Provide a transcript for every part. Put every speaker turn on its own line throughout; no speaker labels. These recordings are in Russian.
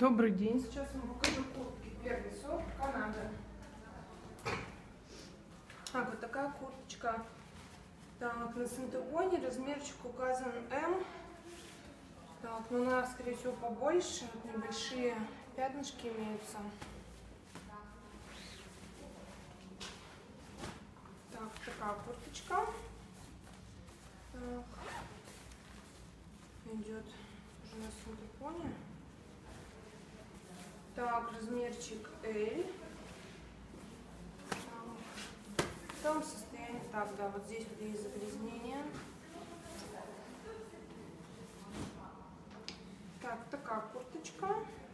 Добрый день, сейчас вам покажу куртки. Первый сорт Канада. Так, вот такая курточка. Так, на Синтепоне размерчик указан М. Так, но она, скорее всего, побольше. Вот небольшие пятнышки имеются. Так, такая курточка. Так, идет уже на Синтепоне. Так, размерчик L. В том состоянии, так, да, вот здесь вот есть загрязнение. Так, такая курточка.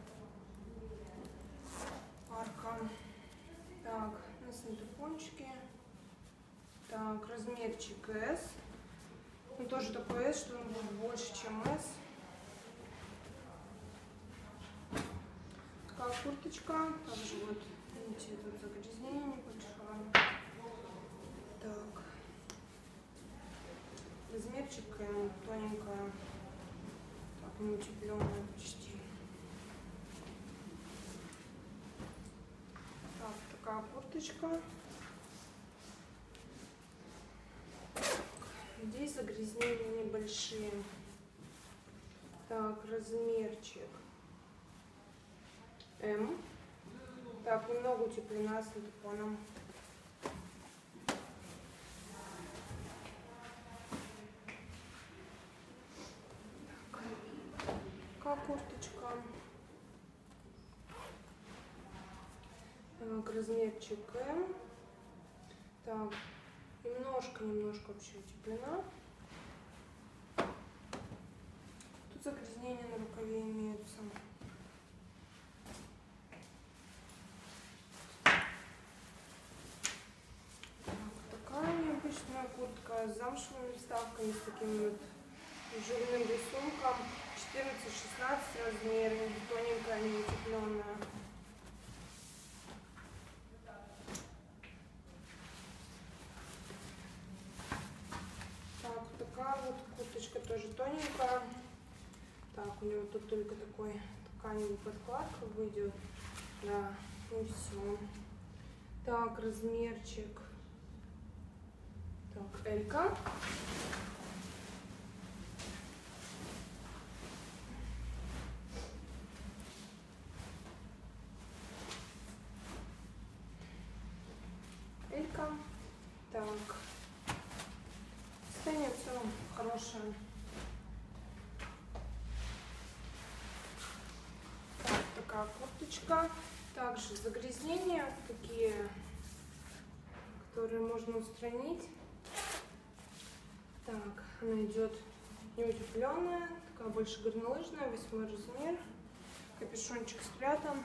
Парка. Так, на синтепончике. Так, размерчик S. Ну, тоже такой S, что он будет больше, чем S. Такая курточка. Также вот, видите, тут загрязнение небольшое. Так. Размерчик тоненькая. Так, не утепленная почти. Так, такая курточка. Здесь загрязнения небольшие. Так, размерчик М. Так, немного утеплена синтепоном. Такая курточка. Так, размерчик М. Так, немножко вообще утеплена. Тут загрязнения на рукаве имеются. Так, такая необычная куртка с замшевыми вставками, с таким вот жирным рисунком. 14-16 размер, тоненькая, не утепленная. Так, такая вот курточка тоже тоненькая. Так, у него тут только такой тканевый подкладка выйдет. Да, и все. Так, размерчик. Так, Элька. Элька. Так. Состояние в целом хорошее. Так, такая курточка. Также загрязнения такие, которые можно устранить. Так, она идет неутепленная, такая больше горнолыжная, 8 размер. Капюшончик спрятан.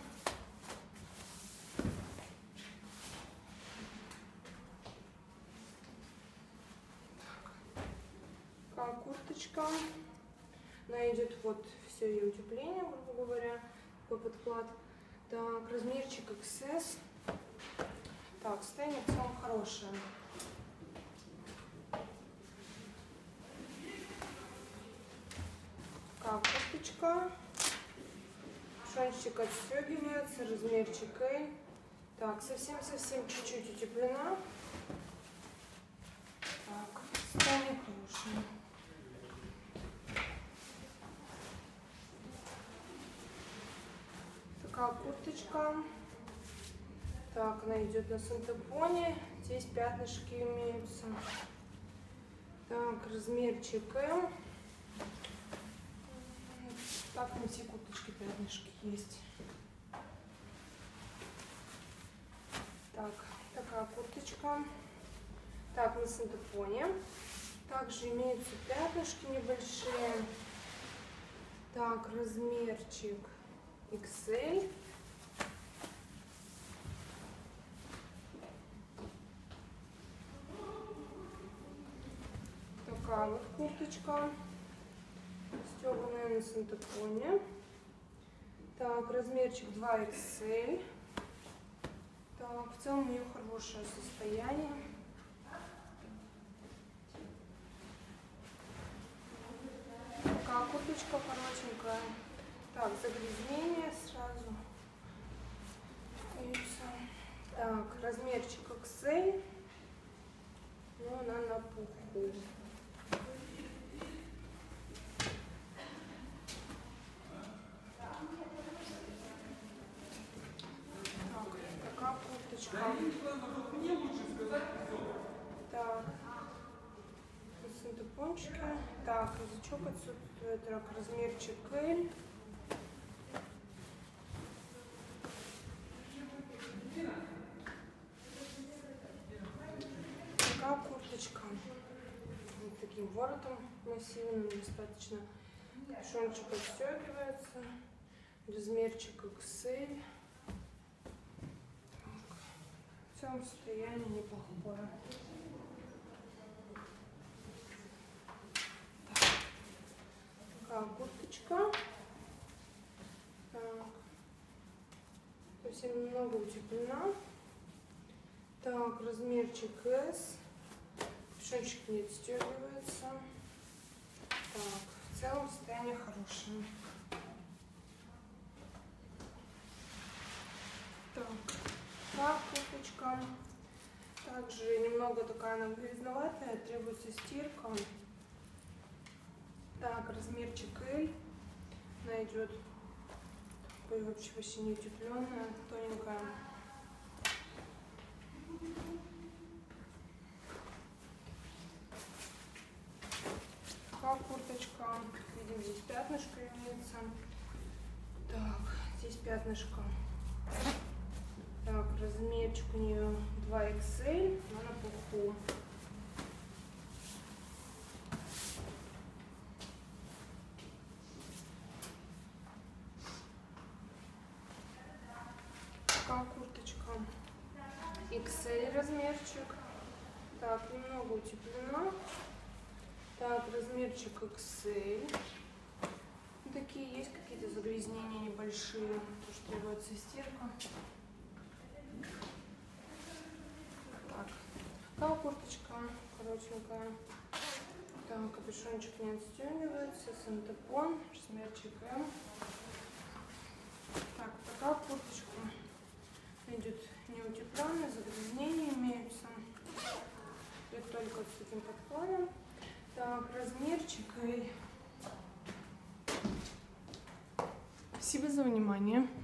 Такая курточка. Она идет вот все ее утепление, грубо говоря, такой подклад. Так, размерчик XS. Так, состояние в целом хорошее. Такая курточка. Шончик отстегивается, размерчик L. Так, совсем чуть-чуть утеплена. Так, состояние хорошее. Такая курточка. Так, она идет на синтепоне. Здесь пятнышки имеются. Так, размерчик М. Так, на все курточки пятнышки есть. Так, такая курточка. Так, на синтепоне. Также имеются пятнышки небольшие. Так, размерчик XL. Такая вот курточка. Стёганая на синтепоне. Так, размерчик 2XL. Так, в целом у нее хорошее состояние. Такая курточка коротенькая. Так, загрязнение сразу. курточка. Так. Синтепончики. Так, язычок отсутствует. Так, размерчик L. Такая курточка. Вот таким воротом массивным достаточно. Капюшончик отстегивается. Размерчик XL. В целом состояние неплохое. Такая курточка. Так. Совсем немного утеплена. Так, размерчик S. Капюшончик не отстегивается. Так, в целом состояние хорошее. Так, курточка. Также немного такая она грязноватая, требуется стирка. Так, размерчик L. Она идет такой вообще почти не утепленная, тоненькая. Такая курточка. Видим, здесь пятнышко имеется. Так, здесь пятнышко. Так, размерчик у нее 2XL, она на пуху. Такая курточка. XL размерчик. Так, немного утеплена. Так, размерчик XL. Такие есть какие-то загрязнения небольшие, потому что требуется стирка. Так, такая курточка коротенькая. Так, капюшончик не отстегивается, синтепон, размерчик M. Так, такая курточка идет неутепленная, загрязнения имеются. Идет только с таким подклоном. Так, размерчик L. Спасибо за внимание.